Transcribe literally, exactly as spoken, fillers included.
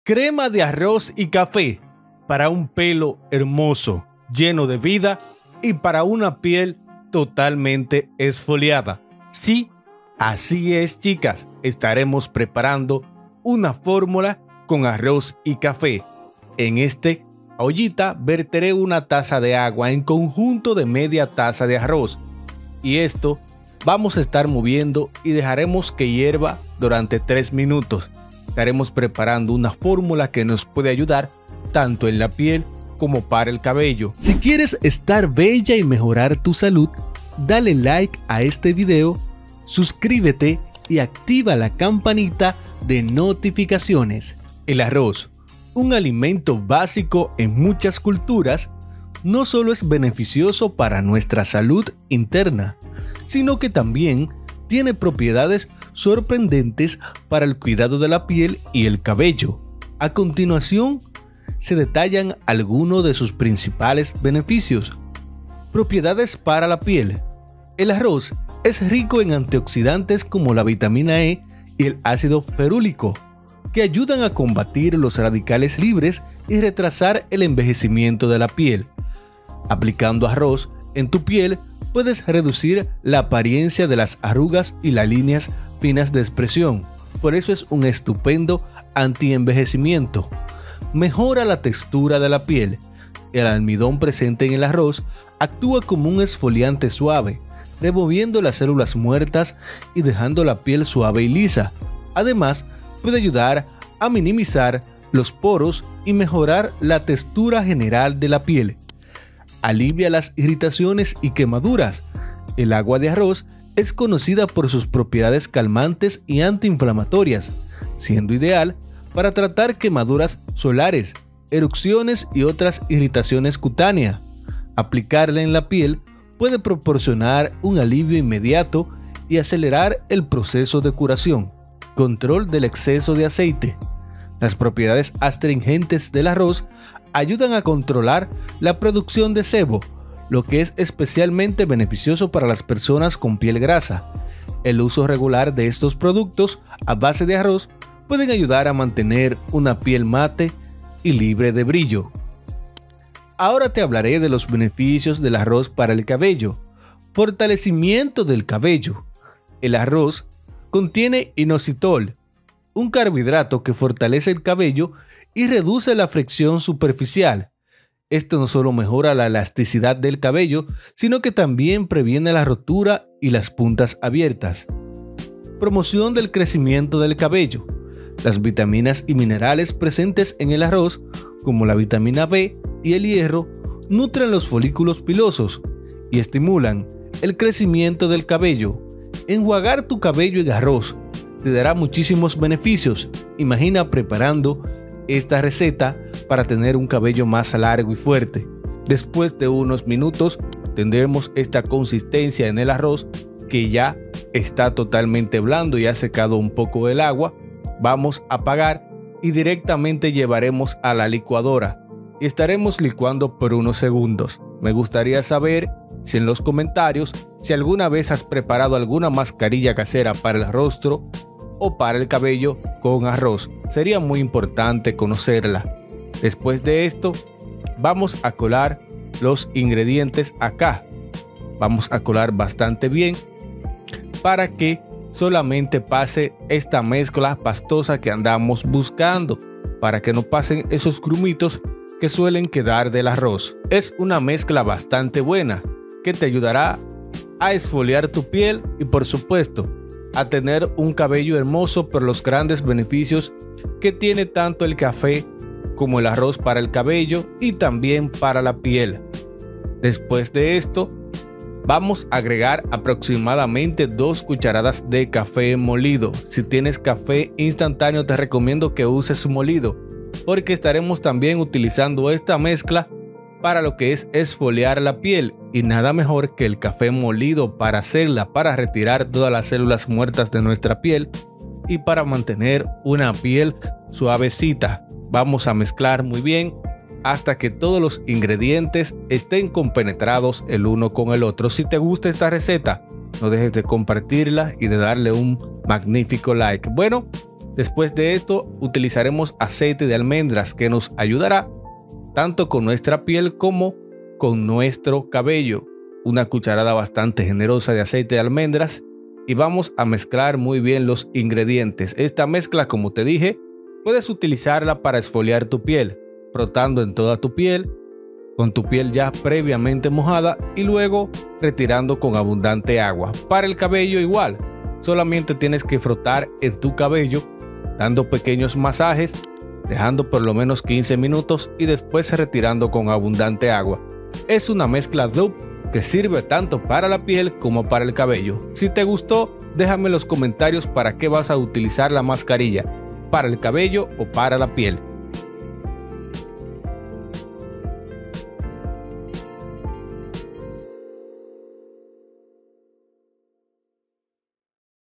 Crema de arroz y café para un pelo hermoso, lleno de vida y para una piel totalmente esfoliada. Sí, así es, chicas. Estaremos preparando una fórmula con arroz y café. En este ollita verteré una taza de agua en conjunto de media taza de arroz. Y esto vamos a estar moviendo y dejaremos que hierva durante tres minutos. Estaremos preparando una fórmula que nos puede ayudar tanto en la piel como para el cabello. Si quieres estar bella y mejorar tu salud, dale like a este video, suscríbete y activa la campanita de notificaciones. El arroz, un alimento básico en muchas culturas, no solo es beneficioso para nuestra salud interna, sino que también tiene propiedades sorprendentes para el cuidado de la piel y el cabello. A continuación, se detallan algunos de sus principales beneficios. Propiedades para la piel. El arroz es rico en antioxidantes como la vitamina E y el ácido ferúlico, que ayudan a combatir los radicales libres y retrasar el envejecimiento de la piel. Aplicando arroz en tu piel, puedes reducir la apariencia de las arrugas y las líneas finas de expresión. Por eso es un estupendo anti-envejecimiento. Mejora la textura de la piel. El almidón presente en el arroz actúa como un exfoliante suave, removiendo las células muertas y dejando la piel suave y lisa. Además, puede ayudar a minimizar los poros y mejorar la textura general de la piel. Alivia las irritaciones y quemaduras. El agua de arroz es conocida por sus propiedades calmantes y antiinflamatorias, siendo ideal para tratar quemaduras solares, erupciones y otras irritaciones cutáneas. Aplicarla en la piel puede proporcionar un alivio inmediato y acelerar el proceso de curación. Control del exceso de aceite. Las propiedades astringentes del arroz ayudan a controlar la producción de sebo, lo que es especialmente beneficioso para las personas con piel grasa. El uso regular de estos productos a base de arroz pueden ayudar a mantener una piel mate y libre de brillo. Ahora te hablaré de los beneficios del arroz para el cabello. Fortalecimiento del cabello. El arroz contiene inositol, un carbohidrato que fortalece el cabello y reduce la fricción superficial. Esto no solo mejora la elasticidad del cabello, sino que también previene la rotura y las puntas abiertas. Promoción del crecimiento del cabello. Las vitaminas y minerales presentes en el arroz, como la vitamina B y el hierro, nutren los folículos pilosos y estimulan el crecimiento del cabello. Enjuagar tu cabello en arroz te dará muchísimos beneficios. Imagina preparando esta receta para tener un cabello más largo y fuerte. Después de unos minutos tendremos esta consistencia en el arroz que ya está totalmente blando y ha secado un poco el agua. Vamos a apagar y directamente llevaremos a la licuadora y estaremos licuando por unos segundos. Me gustaría saber si en los comentarios si alguna vez has preparado alguna mascarilla casera para el rostro o para el cabello con arroz. Sería muy importante conocerla. Después de esto, vamos a colar los ingredientes acá. Vamos a colar bastante bien para que solamente pase esta mezcla pastosa que andamos buscando, para que no pasen esos grumitos que suelen quedar del arroz. Es una mezcla bastante buena que te ayudará a exfoliar tu piel y, por supuesto, a tener un cabello hermoso por los grandes beneficios que tiene tanto el café como el arroz para el cabello y también para la piel. Después de esto, vamos a agregar aproximadamente dos cucharadas de café molido. Si tienes café instantáneo, te recomiendo que uses molido, porque estaremos también utilizando esta mezcla para lo que es exfoliar la piel, y nada mejor que el café molido para hacerla, para retirar todas las células muertas de nuestra piel y para mantener una piel suavecita. Vamos a mezclar muy bien hasta que todos los ingredientes estén compenetrados el uno con el otro. Si te gusta esta receta, no dejes de compartirla y de darle un magnífico like. Bueno, Después de esto utilizaremos aceite de almendras que nos ayudará tanto con nuestra piel como con nuestro cabello. Una cucharada bastante generosa de aceite de almendras y vamos a mezclar muy bien los ingredientes. Esta mezcla, como te dije, puedes utilizarla para exfoliar tu piel, frotando en toda tu piel, con tu piel ya previamente mojada y luego retirando con abundante agua. Para el cabello igual, solamente tienes que frotar en tu cabello, dando pequeños masajes, dejando por lo menos quince minutos y después retirando con abundante agua. Es una mezcla dupe que sirve tanto para la piel como para el cabello. Si te gustó, déjame en los comentarios para qué vas a utilizar la mascarilla, para el cabello o para la piel.